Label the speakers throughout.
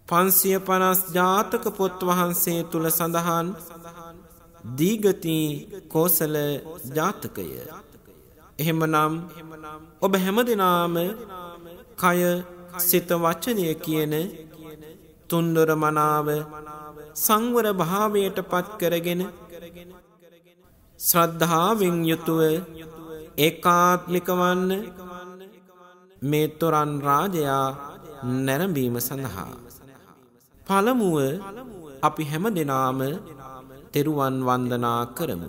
Speaker 1: 550 ජාතක පොත් වහන්සේ තුල සඳහන් දීගති කෝසල ජාතකය. එහෙමනම් ඔබ හැමදෙනාම කය සිත වචනය කියන තුන්දොර මනාව සංවර භාවයට පත් කරගෙන ශ්‍රද්ධාවෙන් යුතුව ඒකාත්මික වන්න මේ තොරන් රාජයා නැරඹීම සඳහා පළමුව අපි හැමදෙනාම තෙරුවන් වන්දනා කරමු.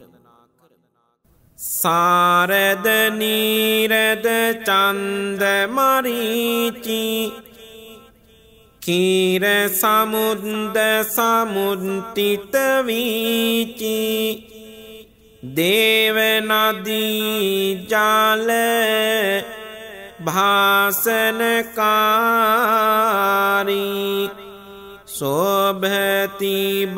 Speaker 1: සාරද නීරද චන්ද මරීචි කීර සමුද්ද සමුද්තිත වීචි දේව නදී ජාල භාසනකාරී සෝභති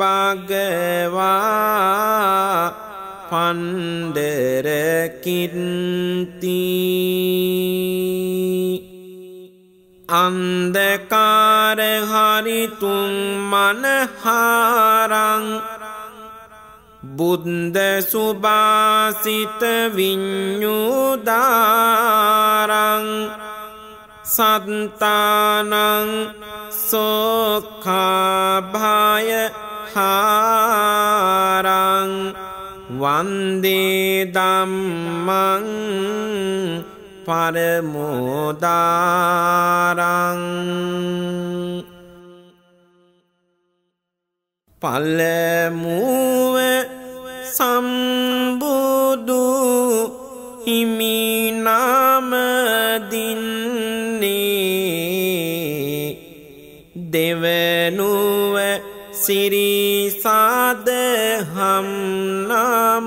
Speaker 1: භගවා පණ්ඩර කිත්ති අන්ධකාර හරිතුම් මනහාරං බුද්ධ සුභාසිත විඤ්ඤුදාරං සත්තානං සෝඛාභාය හාරං වන්දේ ධම්මං පරමෝදාරං පළමුව සම්බුදු හිමි නාම දින්නේ දෙවනුව සිරිසාද හම් නාම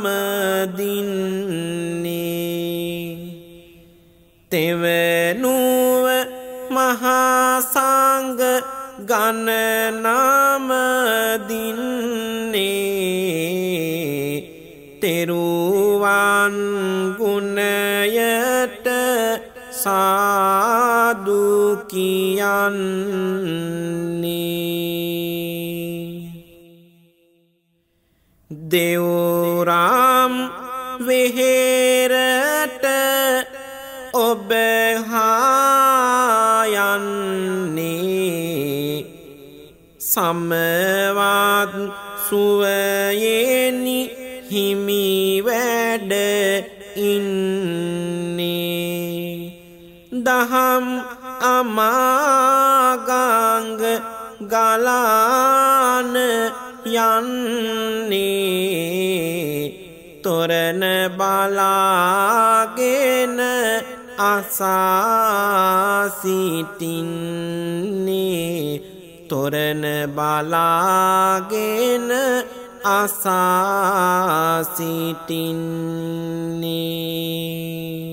Speaker 1: දින්නේ තෙවනුව මහා සංඝ ගණ නාම දින්නේ තෙරුවන් ගුණයට සාදු කියන්නේ දෙව්රාම් වෙහෙරට ඔබ හායන්නේ සමවත් සුවයෙනි හිමි වැඩ ඉන්නේ දහම් අමාගංග ගලාන යන්නේ තොරණ බලාගෙන අසා සිටින්නේ තොරණ බලාගෙන අසා සිටින්නේ.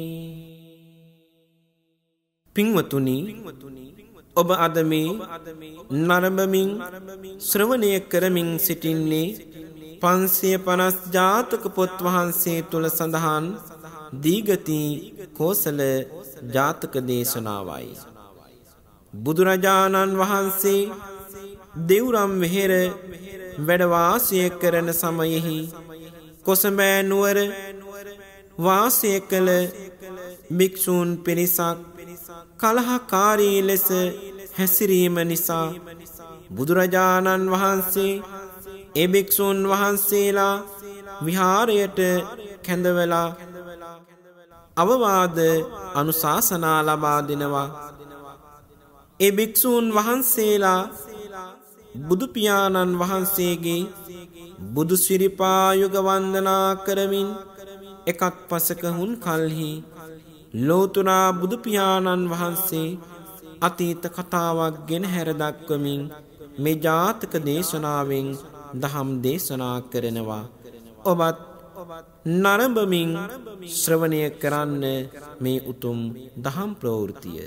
Speaker 1: පින්වතුනි, ඔබ අද මේ නරඹමින් ශ්‍රවණය කරමින් සිටින්නේ 550 ජාතක පොත් වහන්සේ තුල සඳහන් දීගති කෝසල ජාතක දේශනාවයි. බුදුරජාණන් වහන්සේ දෙව්රම් වෙහෙර වැඩ වාසය කරන සමයෙහි කොසඹෑ නුවර වාසය කළ භික්ෂූන් පිරිසක් කලහකාරී ලෙස හැසිරීම නිසා බුදුරජාණන් වහන්සේ ඒ භික්ෂූන් වහන්සේලා විහාරයට කැඳවලා අවවාද අනුශාසනා ලබා දෙනවා. ඒ භික්ෂූන් වහන්සේලා බුදු පියාණන් වහන්සේගේ බුදු සිරිපා යුග වන්දනා කරමින් එකක් පසක හුන් කල්හි ලෝතුරා බුදු පියාණන් වහන්සේ අතීත කතාවක් ගෙන හැර දක්වමින් මේ ජාතක දේශනාවෙන් දහම් දේශනා කරනවා. ඔබත් නරඹමින් ශ්‍රවණය කරන්න මේ උතුම් දහම් ප්‍රවෘත්තිය.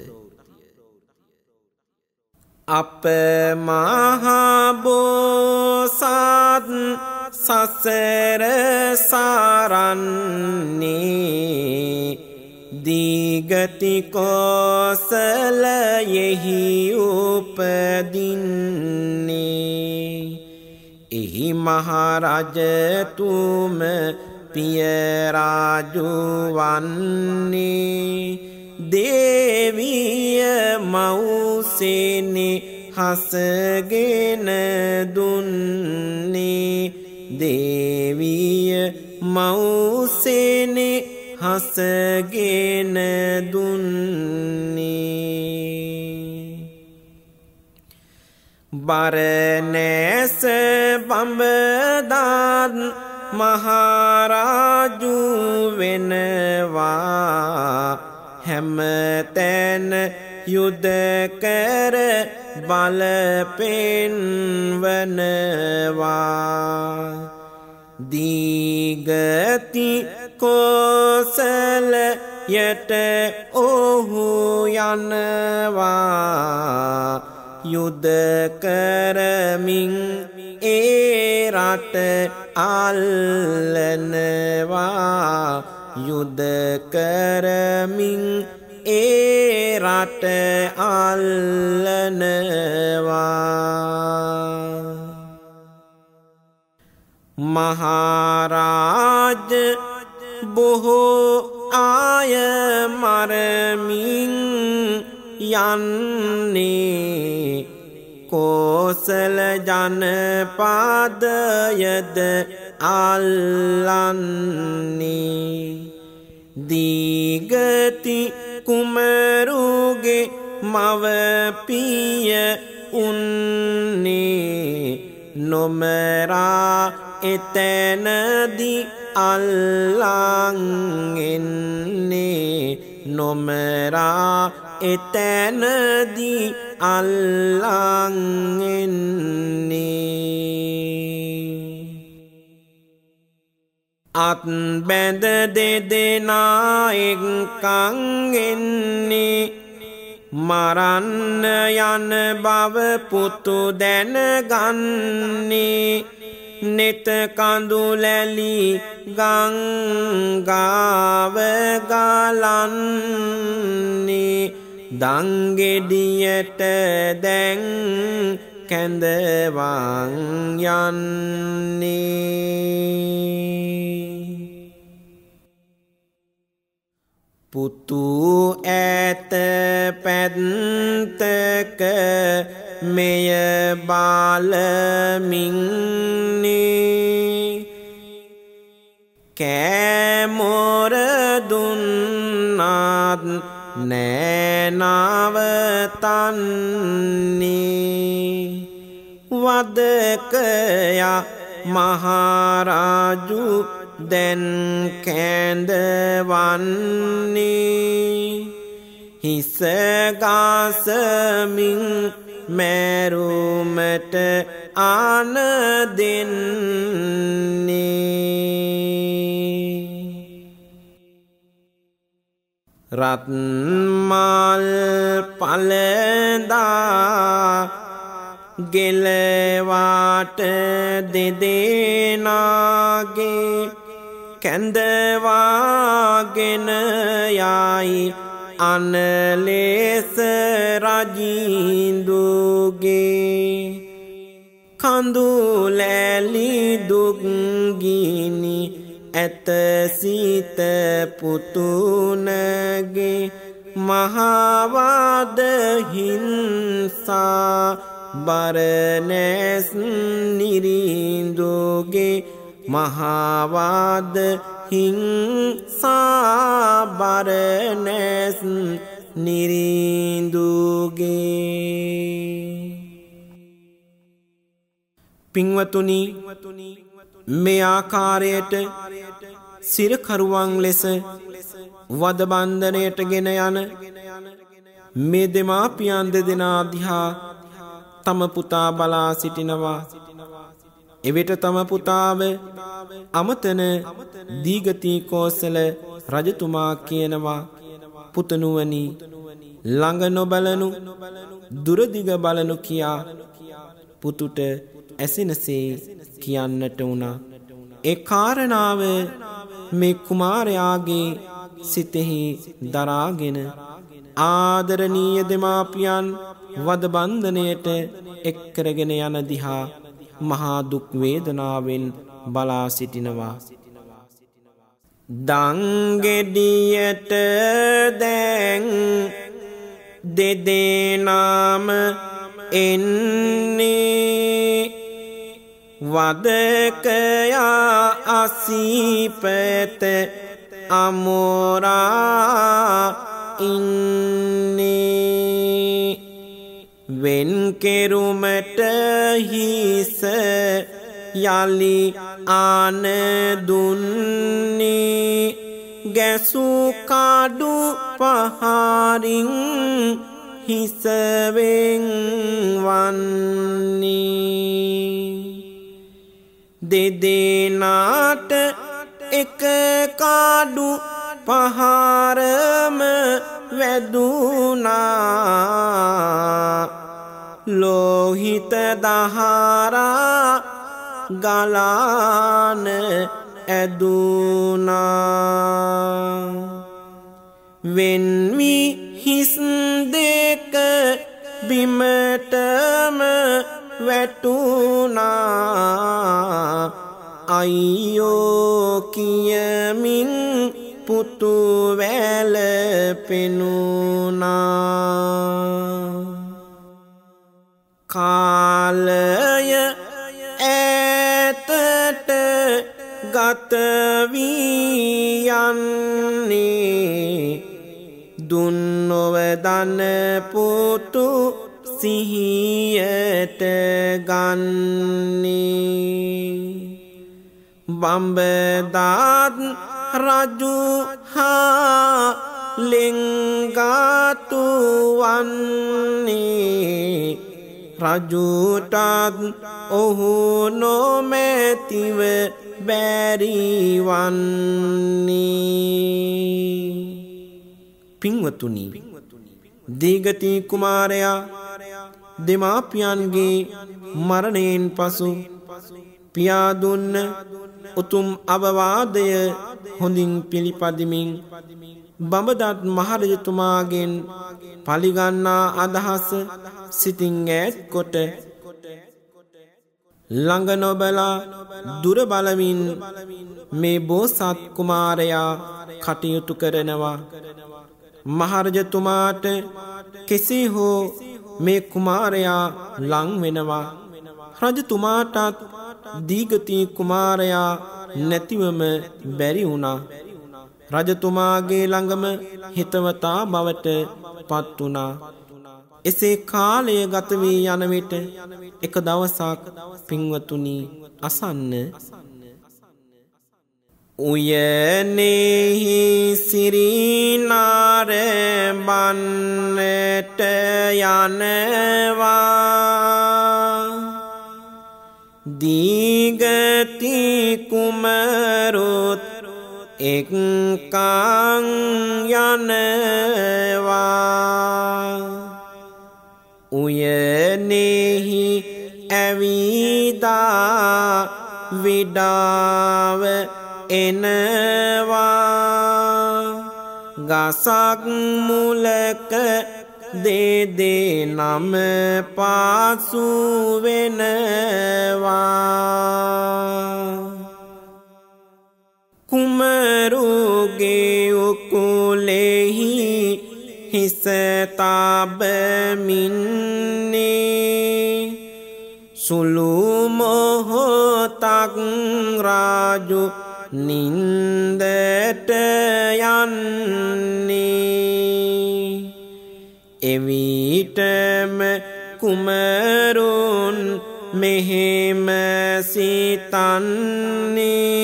Speaker 1: අප මහා බෝසත් සසර සාරන්නේ දීගති කෝසලයෙහි උපදින්නේ එහි මහරජතුම පිය රාජු වන්නේ දේවිය මව්සෙනේ හසගෙන දුන්නේ දේවිය මව්සෙනේ හසගෙන දුන්නේ බරණැස බඹදත් මහරජු වෙනවා හැමතැන යුද කර බලපෙන්වනවා දීගති කෝසලයට ඔහු යනවා යුද කරමින් ඒ රට අල්ලනවා යුද කරමින් ඒ රට අල්ලනවා මහරජ බොහෝ ආය මරමින් යන්නේ කෝසල ජනපදයද අල්ලන්නේ දීගති කුමරුගේ මවපිය උන්නේ නොමරා එතැනදි අල්ලන් එන්නේ නොමරා එතැනදි අල්ලන් එන්නේ අත් බැඳ දෙදෙනා එක්කන් එන්නේ මරන්න යන බව පුතු දැනගන්නේ නෙත කඳුලැලි ගංගාව ගලන්නේ දංගෙඩියට දැන් කැඳවන් යන්නේ පුතු ඇත පැත්තක මෙය බලමින්නේ කෑමොර දුන්නත් නෑනවතන්නේ වදකයා මහරජු දැන් කැඳවන්නේ හිසගාසමින් මැරුමට ආන දෙන්නේ රත්මල් පළඳා ගෙලවාට දෙදෙනාගේ කැඳවාගෙන යයි අනලෙස රජින්දුගේ කඳුලැලි දුක්ගිනි ඇත සිත පුතුනගේ මහවද හිංසා බරණැස් නිරින්දුගේ මහවද හිංසා බරණැස් නිරින්දුගේ පින්වතුනි මේ ආකාරයට සිරකරුවන් ලෙස වද බන්ධනයට ගෙන යන මේ දෙමාපියන් දෙදෙනා දිහා තම පුතා බලා සිටිනවා එවිට තම පුතාව අමතන දීගති කෝසල රජතුමා කියනවා පුතණුවනි ළඟ නොබලනු දුරදිග බලනු කියා පුතුට ඇසෙනසේ කියන්නට වුණා ඒ කාරණාව මේ කුමාරයාගේ සිතෙහි දරාගෙන ආදරණීය දෙමාපියන් වද බන්ධනයට එක් කරගෙන යන දිහා මහා දුක් වේදනාවෙන් බලා සිටිනවා. දංගෙඩියට දැන් දෙදෙනාම එන්නේ වදකයා අසීපත අමෝරා ඉන්නේ වෙන් කෙරුමට හිස යලි ආන දුන්නේ ගැසු කාඩු පහරින් හිසවෙන් වන්නේ දෙදෙනාට එක කාඩු පහරම වැදුනා ලෝහිත දහරා ගලාන ඇදුනා වෙන්වි හිස් දෙක බිමටම වැටුනා අයියෝ කියමින් පුතු වැළපෙනුනා කාලය ඈතට ගත වී යන්නේ දුන්නොව දන පුතු සිහියට ගන්නේ බඹදාත් රජු හා ලෙන්ගාතු වන්නේ රජුටත් ඔහු නොමැතිව බැරිවන්නේ පින්වතුනි දීගති කුමාරයා දෙමාපියන්ගේ මරණයෙන් පසු පියා දුන්න උතුම් අවවාදය හොඳින් පිළිපදිමින් බඹදත් මහරජතුමාගෙන් පලිගන්නා අදහස සිතින් ඈත් කොට ළඟ නොබලා දුර බලමින් මේ බෝසත් කුමාරයා කටයුතු කරනවා. මහරජතුමාට කෙසේ හෝ මේ කුමාරයා ලං වෙනවා. රජතුමාටත් දීගති කුමාරයා නැතිවම බැරි වුණා. රජතුමාගේ ළඟම හිතවතා බවට පත් වුණා. එසේ කාලය ගත වී යන විට එක දවසක් පින්වතුනි අසන්න උයනෙහි සිරිනාර බන්නට යනවා දීගති කුමරුත් එක්කං යනවා උයනෙහි ඇවිදා විඩාව එනවා ගසක් මුලක දෙදෙනම පාසු වෙනවා කුමරුගේ උකුලෙහි හිස තබමින්නේ සුළු මොහොතක් රාජු නින්දට යන්නේ එවිටම කුමරුන් මෙහෙම සිතන්නේ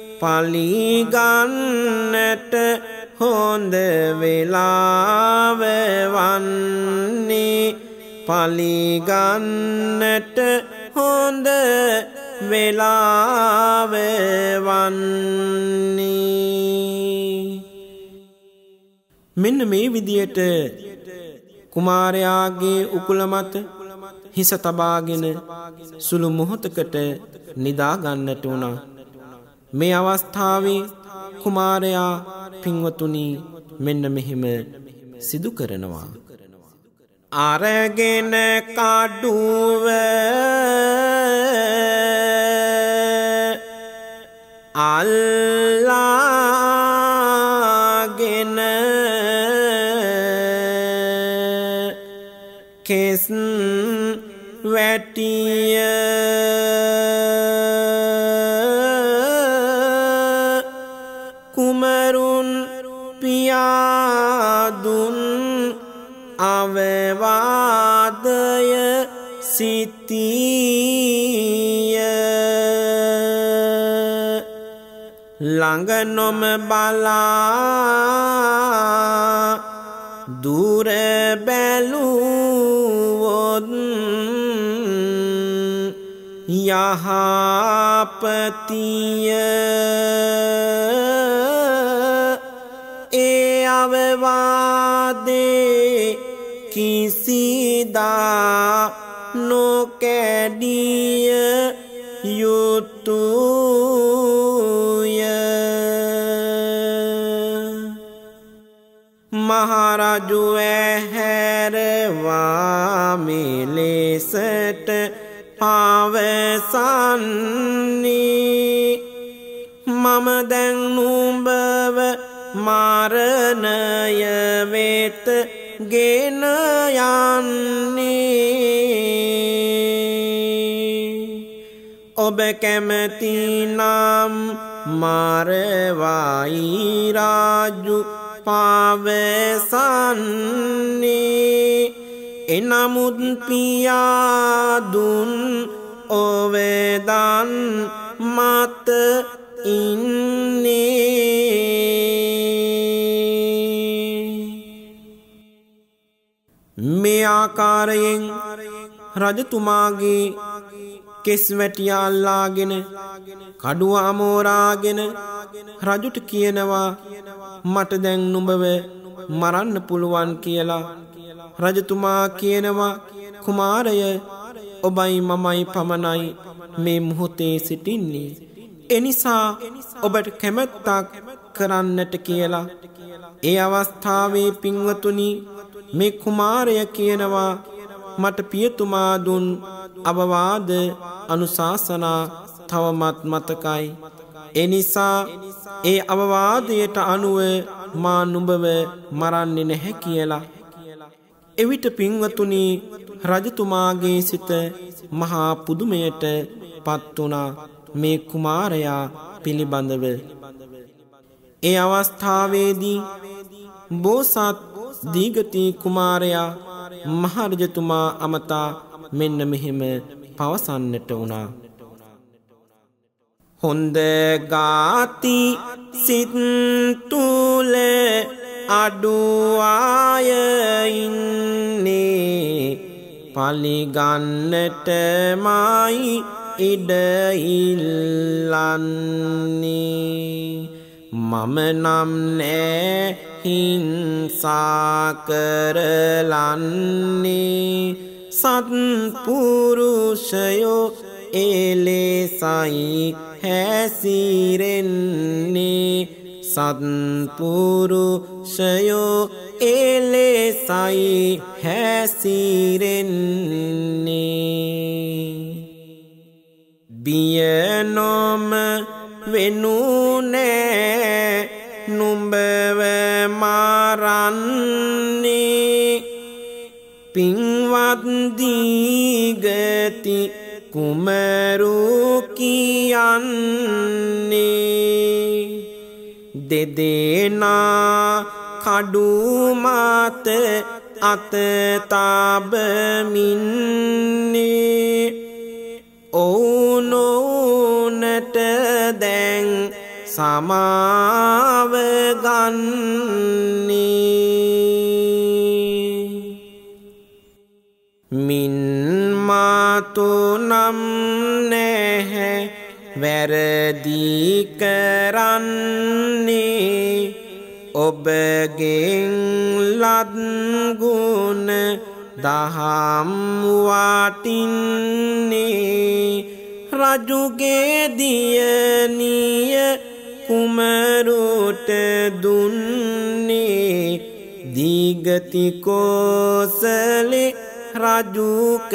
Speaker 1: පලිගන්නට හොඳ වෙලාව වන්නේ පලිගන්නට හොඳ වෙලාව වන්නේ මෙන්න මේ විදියට කුමාරයාගේ උකුල මත හිස තබාගෙන සුළු මොහොතකට නිදා ගන්නට වුණා. මේ අවස්ථාවේ කුමාරයා පින්වතුනි මෙන්න මෙහිම සිදු කරනවා. අරගෙන කඩුව අල්ලාගෙන කෙස් වැටිය කුමරුන් පියාදුන් අවවාදය සිටිය ළඟ නොම බලා දුර බැලුවොත් යහපතිය ඒ අවවාදේ කිසිදා නොකැඩිය යුතුය. මහරජු ඇහැරවා මෙලෙසට පවසන්නේ මම දැන් නුඹව මරණය වෙත ගෙන යන්නේ. ඔබ කැමති නම් මරවයි රාජු පවසන්නේ. එනමුත් පියාදුන් ඔවදන් මත ඉන්නේ. මේ ආකාරයෙන් රජතුමාගේ කෙස් වැටිය අල්ලාගෙන කඩුව අමෝරාගෙන රජුට කියනවා මට දැන් නුඹව මරන්න පුළුවන් කියලා. රජතුමා කියනවා කුමාරය ඔබයි මමයි පමණයි මේ මොහොතේ සිටින්නේ. එනිසා ඔබට කැමැත්තක් කරන්නට කියලා. ඒ අවස්ථාවේ පින්වතුනි මේ කුමාරය කියනවා මට පියතුමා දුන් අවවාද අනුශාසනා තවමත් මතකයි. එනිසා ඒ අවවාදයට අනුව මා නුඹව මරන්නේ නැහැ කියලා. එවිට පින්වතුනි රජතුමාගේ සිත මහා පුදුමයට පත් වුණා මේ කුමාරයා පිළිබඳව. ඒ අවස්ථාවේදී බෝසත් දීගති කුමාරයා මහරජතුමා අමතා මෙන්න මෙහෙම පවසන්නට වුණා. හොඳ ගාති සිත් තුල අඩු අය ඉන්නේ පලිගන්නටමයි ඉඩ ඉල්ලන්නේ. මම නම් නෑ හිංසා කරලන්නේ සත්පුරුෂයෝ එලෙසයි හැසිරෙන්නේ. සත්පුරුෂයෝ එලෙසයි හැසිරෙන්නේ. බිය නොම වෙනු නෑ නුඹව මරන්නේ. පින්වත් දීගති කුමරු කියන්නේ දෙදෙනා කඩු මත අත තබමින්නේ. ඔවුනොවුනට දැන් සමාව ගන්නේ. මින් මාතු නම් නැහැ වැරදි කරන්නේ. ඔබගෙන් ලත් ගුණ දහම් වටින්නේ. රජුගේ දියණිය කුමරුට දුන්නේ දීගති කෝසලේ රජු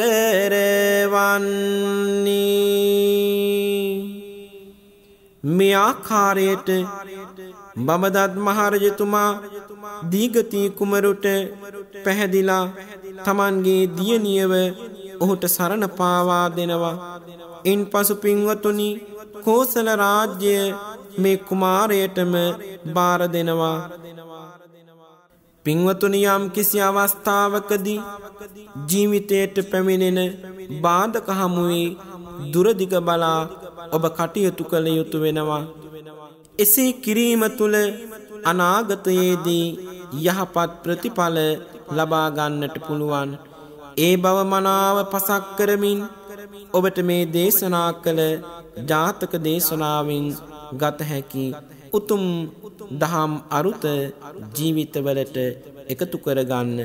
Speaker 1: කරවන්නේ. මේ ආකාරයට බඹදත් මහරජතුමා දීගති කුමරුට පැහැදිලා තමන්ගේ දියණියව ඔහුට සරණ පාවා දෙනවා. ඉන්පසු පින්වතුනි කෝසල රාජ්‍ය මේ කුමාරයටම බාර දෙනවා. පින්වතුනි යම් කිසි අවස්ථාවකදී ජීවිතයට පැමිණෙන බාධක හමුවේ දුරදිග බලා ඔබ කටයුතු කළ යුතු වෙනවා. එසේ කිරීම තුළ අනාගතයේදී යහපත් ප්‍රතිඵල ලබා ගන්නට පුළුවන්. ඒ බව මනාව පසක් කරමින් ඔබට මේ දේශනා කළ ජාතක දේශනාවෙන් ගත හැකි උතුම් දහම් අරුත ජීවිතවලට එකතු කරගන්න.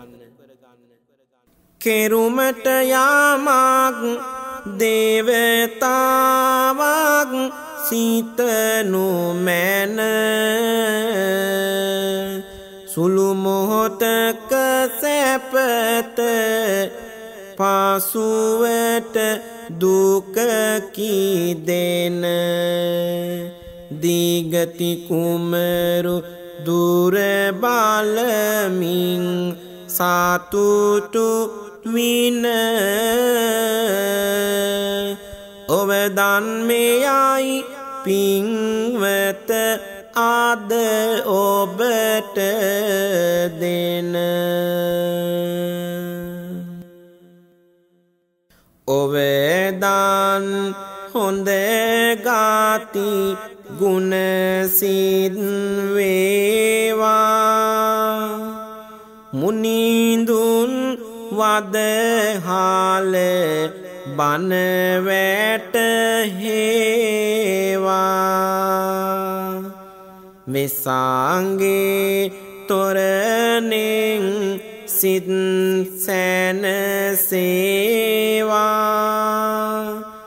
Speaker 1: කෙරුමට යාමක් දේවතාවක් සිතනු මැන සුළු මොහොතක සැපත පසුවට දුක කිදෙන දීගති කුමරු දුර බලමින් සතුටු වින ඔබ දන්මෙයයි පින්වත අද ඔබට දෙන. ඔබ දන් හොඳ ගාති ගුණ සිත් වේවා මුනිඳුන් වදහාල බන වැටහෙවා වෙසාංගේ තොරණෙන් සිත් සැනසේවා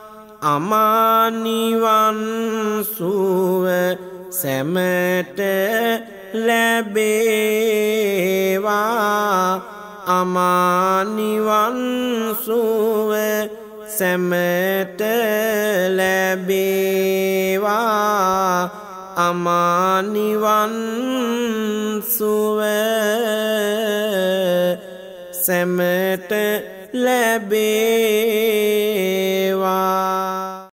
Speaker 1: අමානිවන් සුව සැමට ලැබේවා අමානිවන් සුව සැමට ලැබේවා අමානිවන් සුව සැමට ලැබේවා.